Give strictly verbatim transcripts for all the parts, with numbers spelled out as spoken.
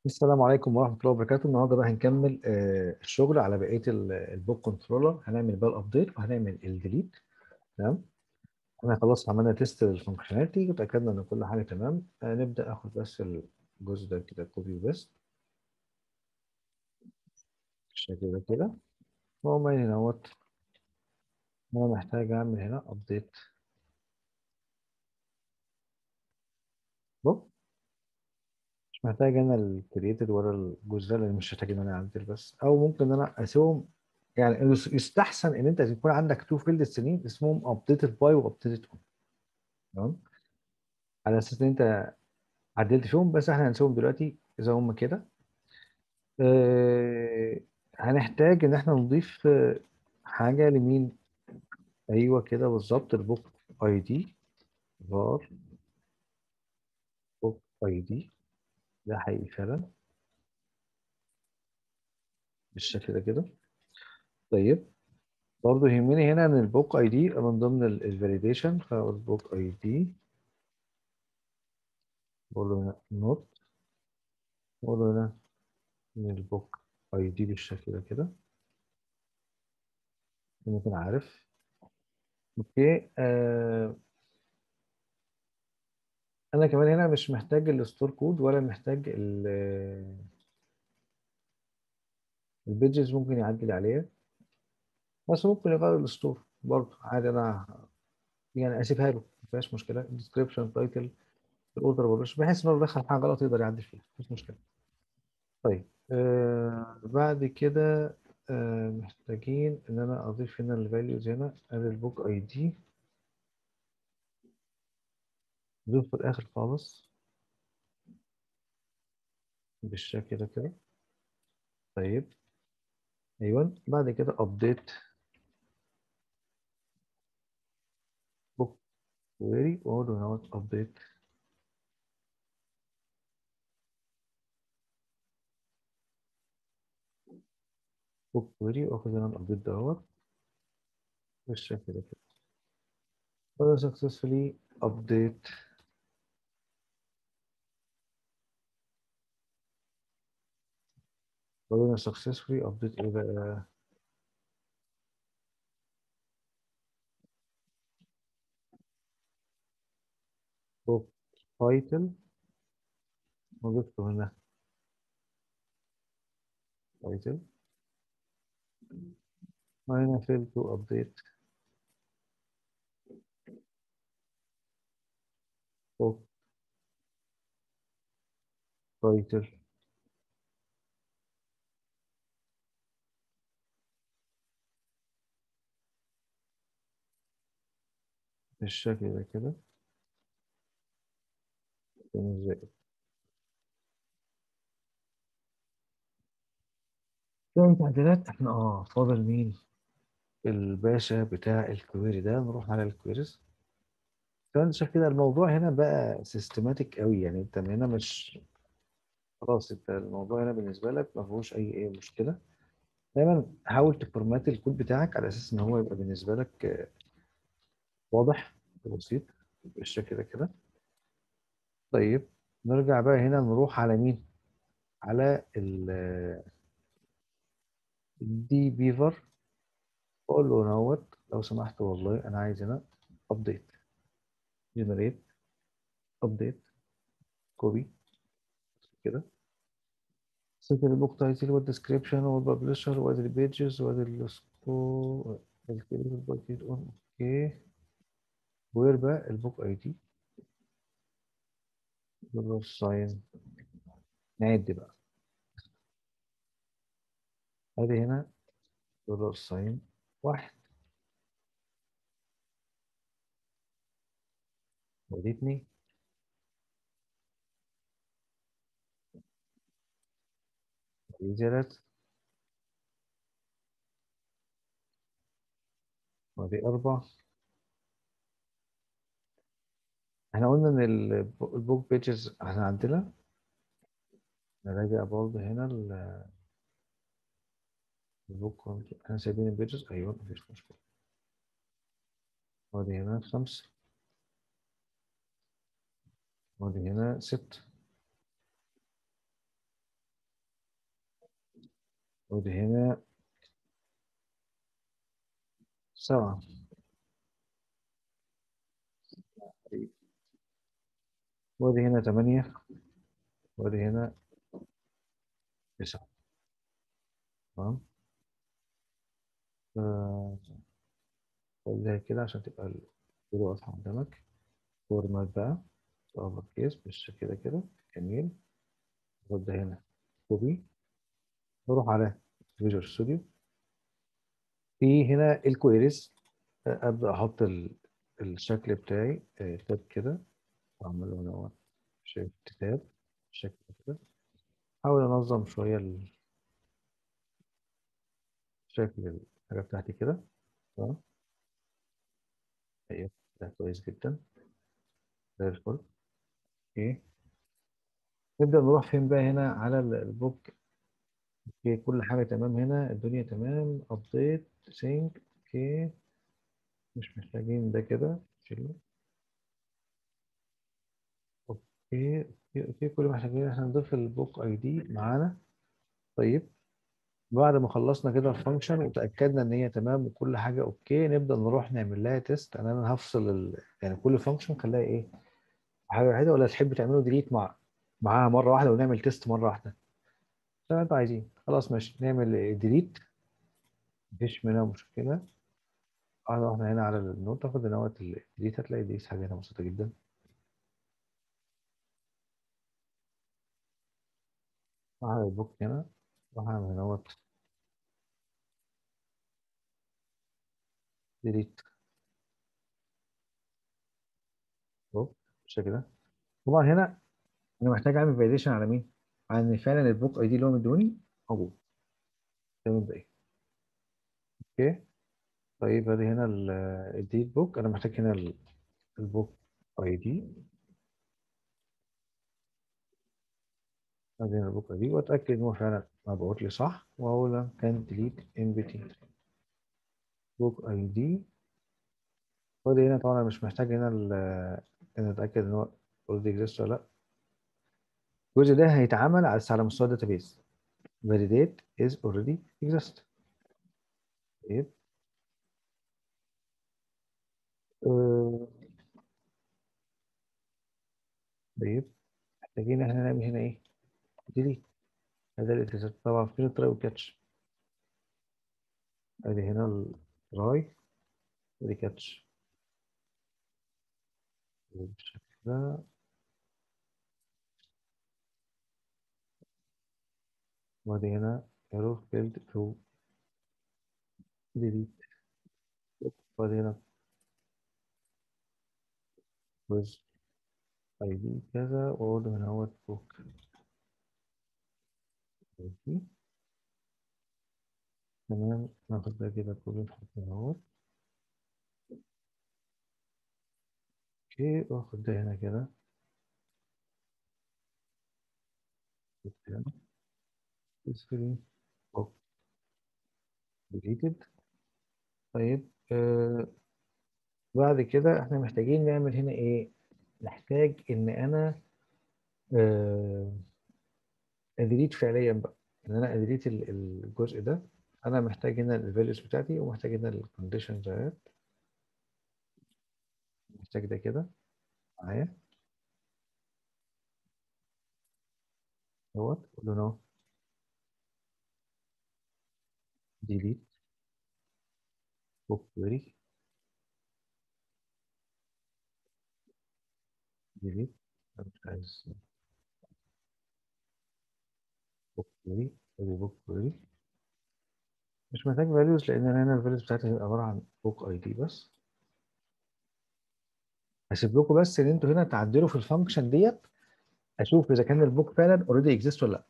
السلام عليكم ورحمة الله وبركاته. النهارده بقى هنكمل آه، الشغل على بقية ال- البوك كنترولر. هنعمل بقى الابديت وهنعمل الديليت. تمام. احنا خلاص عملنا تيست للفانكشناليتي وتأكدنا ان كل حاجة تمام. آه، نبدأ اخد بس الجزء ده كده كوبي وبيست بالشكل ده كده. هو ما هنا اهوت. انا محتاج اعمل هنا ابديت بوك. مش محتاج انا الكرييتد ولا الجزء ده لان مش محتاج ان انا اعدل بس، او ممكن ان انا اسيبهم. يعني يس- يستحسن ان انت يكون عندك تو فيلد سنين اسمهم ابديتد باي وابديتد اون. تمام. على اساس ان انت عدلت فيهم، بس احنا هنسيبهم دلوقتي زي هم كده. اه. هنحتاج ان احنا نضيف آه، حاجه لمين. ايوه كده بالظبط، البوك اي دي. فار بوك اي دي. ده حقيقي فعلا بالشكل ده كده. طيب. برضه يهمني هنا ان البوك اي دي من ضمن الفاليديشن، فاقول بوك اي دي. بقول له هنا نوت. بقول له هنا ان البوك اي دي بالشكل ده كده. ممكن عارف. اوكي. آه انا كمان هنا مش محتاج الستور كود ولا محتاج البيجز، ممكن يعدل عليها. بس ممكن يغير الستور برضه عادي. انا يعني اسيبها له، ما فيهاش مشكله. الديسكربشن، تايتل، الاوردر ببلاش، بحيث ان هو لو دخل حاجه غلط يقدر يعدل فيها، مفيش مشكله. طيب. آه بعد كده آه محتاجين ان انا اضيف هنا الفاليوز. هنا ادي البوك اي دي. نضيف في الاخر خالص بالشكل ده كده. طيب. ايوه بعد كده ابديت بوك كويري، واقول له هنا ابديت بوك كويري، واخد هنا الابديت دوت بالشكل ده كده. وده successfully update. وده successfully update ايه بقى. book title. وضفته هنا title. وهنا fail to update book title بالشكل ده كده. تاني ازاي. تاني تعديلات. احنا اه فاضل مين؟ الباشا بتاع الكويري ده. نروح على الكويريز. فانت شايف كده الموضوع هنا بقى سيستماتيك قوي. يعني انت من هنا مش خلاص. انت الموضوع هنا بالنسبه لك ما فيهوش اي اي مشكله. دايما حاول تفورمات الكود بتاعك على اساس ان هو يبقى بالنسبه لك آه، واضح وبسيط بالشكل ده كده. طيب. نرجع بقى هنا نروح على مين؟ على الدي بيفر. اقول له نوت لو سمحت والله انا عايز هنا ابديت. جنريت ابديت كوبي كده. سيت البوك تايتل والديسكريبشن والببلشر وادي البيجز وادي السكو الباكيت اون. اوكي. وير بقى البوك اي دي. دولار ساين. نعد بقى. ادي هنا دولار ساين واحد. ودي اتنين. ودي تلاتة. ودي أربعة. احنا قلنا ان الب- البوك بيجز احنا عندنا. نراجع برضه هنا ال- البوك كونت. احنا سايبين البيجز. ايوه مفيش مشكلة. ودي هنا خمسة. ودي هنا ستة. ودي هنا سبعة. ودي هنا تمانية. ودي هنا تسعة. تمام. آه، خليها كده عشان تبقى الصورة واضحة قدامك. فورمات بقى أبر كيس بالشكل كده كده. جميل. وده هنا كوبي. نروح على فيجوال ستوديو. في هنا الكويريز. أبدأ أحط ال- الشكل بتاعي آه، تاب كده. وأعمله هنا شيفت تاب بالشكل كده. أحاول أنظم شوية الشكل الحاجة بتاعتي كده. تمام. أيوه. ده كويس جدا. زي الفل. أوكي. نبدأ نروح فين بقى هنا على ال- البوك. اوكي كل حاجة تمام هنا، الدنيا تمام، ابديت سينك. اوكي. مش محتاجين ده كده. شيله. اوكي اوكي اوكي كل ما محتاجين احنا نضيف البوك اي دي معانا. طيب. بعد ما خلصنا كده الفانكشن وتأكدنا ان هي تمام وكل حاجة اوكي، نبدأ نروح نعمل لها تيست. انا انا هفصل ال... يعني كل فانكشن خليها ايه حاجة واحدة، ولا تحب تعملوا ديليت مع معاها مرة واحدة ونعمل تيست مرة واحدة؟ زي ما انتوا عايزين. خلاص ماشي نعمل ديليت. مفيش منها مشكلة. اه احنا هنا على النوت تاخد نوت الديليت، هتلاقي دي حاجة هنا بسيطة جدا. على البوك هنا وهعمل نوت ديليت بوك بالشكل ده. طبعا هنا انا محتاج اعمل فاليديشن على مين؟ على ان فعلا البوك اي دي اللي هو مدوني موجود. ده مبدئيا. اوكي. طيب ادي هنا الديليت بوك. انا محتاج هنا ال- البوك اي دي. ادي هنا البوك اي دي واتاكد ان هو فعلا مبعوت لي صح، واقول كان ديليت ام بي تي بوك اي دي. ودي هنا طبعا انا مش محتاج هنا ال- ان اتاكد ان هو اوريدي اكزيست ولا لا. الجزء ده هيتعمل على على مستوى الداتابيز. validate is already exist. طيب. آه، طيب. محتاجين احنا نعمل هنا ايه؟ delete. هذا الاتجاه طبعا فين التراي والكاتش. ادي هنا التراي. ادي كاتش بالشكل ده. وادي هنا arrow failed to delete. وادي هنا with اي دي كذا، واقول له هنا هو بوك. تمام. ناخد ده كده كله نحطه هنا اهو. اوكي. واخد ده هنا كده. screen book deleted. طيب. آه بعد كده احنا محتاجين نعمل هنا ايه؟ نحتاج ان انا آه اديليت فعليا بقى. ان انا اديليت ال- الجزء ده. انا محتاج هنا الفاليوز بتاعتي، ومحتاج هنا الكونديشن ديت. محتاج ده كده معايا دوت. اقول له نو ديليت بوك كويري. ديليت. مش عايز بوك كويري. ادي بوك كويري. مش محتاج فاليوز لان انا هنا الفاليوز بتاعتي هتبقى عباره عن بوك اي دي بس. هسيب لكم بس ان انتوا هنا تعدلوا في الفانكشن ديت. اشوف اذا كان البوك فعلا اوريدي اكزيست ولا لا.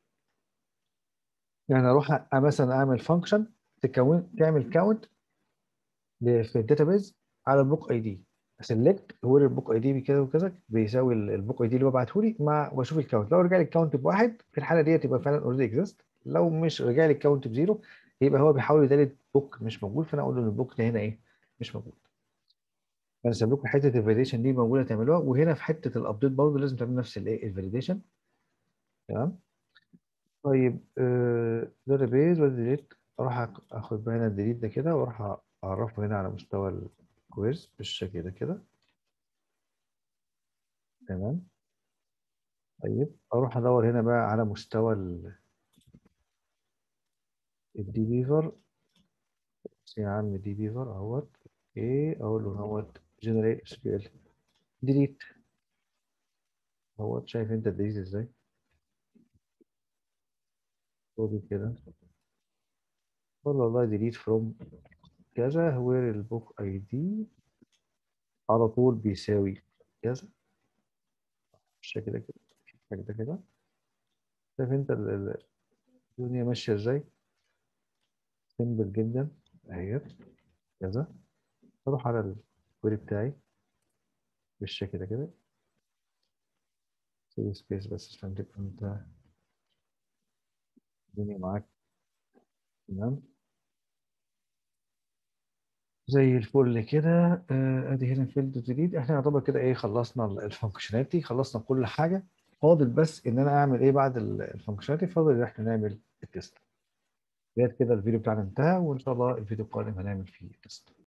يعني اروح أ- مثلا اعمل فانكشن تكون تعمل كاونت في الداتابيز على البوك اي دي. سيلكت هو البوك اي دي بكذا وكذا بيساوي ال- البوك اي دي اللي هو بعته لي مع، واشوف الكاونت. لو رجع لي الكاونت بواحد في الحاله ديت يبقى فعلا اوريدي اكزيست. لو مش رجع لي الكاونت بزيرو يبقى هو بيحاول يدلت بوك مش موجود، فانا اقول له ان البوك ده هنا ايه؟ مش موجود. فانا سايب لكم حته الفاليديشن دي موجوده تعملوها، وهنا في حته الابديت برضه لازم تعملوا نفس الايه الفاليديشن. تمام. طيب داتا بيز وديليت، اروح أخ- اخد بقى هنا الديليت ده كده واروح اعرفه هنا على مستوى الكويز بالشكل ده كده. تمام. طيب اروح ادور هنا بقى على مستوى الدي بيفر. يا عم دي بيفر اهوت. اوكي اقول له اهوت جنريت اس كيو ال ديليت اهوت. شايف انت الديليت ازاي؟ خد كده، قول له والله ديليت فروم كذا وير البوك اي دي على طول بيساوي كذا بالشكل ده كده. بالشكل ده كده. شايف انت ال- ال- الدنيا ماشيه ازاي؟ سيمبل جدا اهيت كذا. اروح على الكويري بتاعي بالشكل ده كده. سيب سبيس بس عشان تبقى انت الدنيا معاك تمام زي الفل كده. آه، ادي هنا فيلد جديد. احنا يعتبر كده ايه خلصنا الفانكشناليتي، خلصنا كل حاجه. فاضل بس ان انا اعمل ايه بعد الفانكشناليتي؟ فاضل ان احنا نعمل التست. كده الفيديو بتاعنا انتهى، وان شاء الله الفيديو القادم هنعمل فيه تست.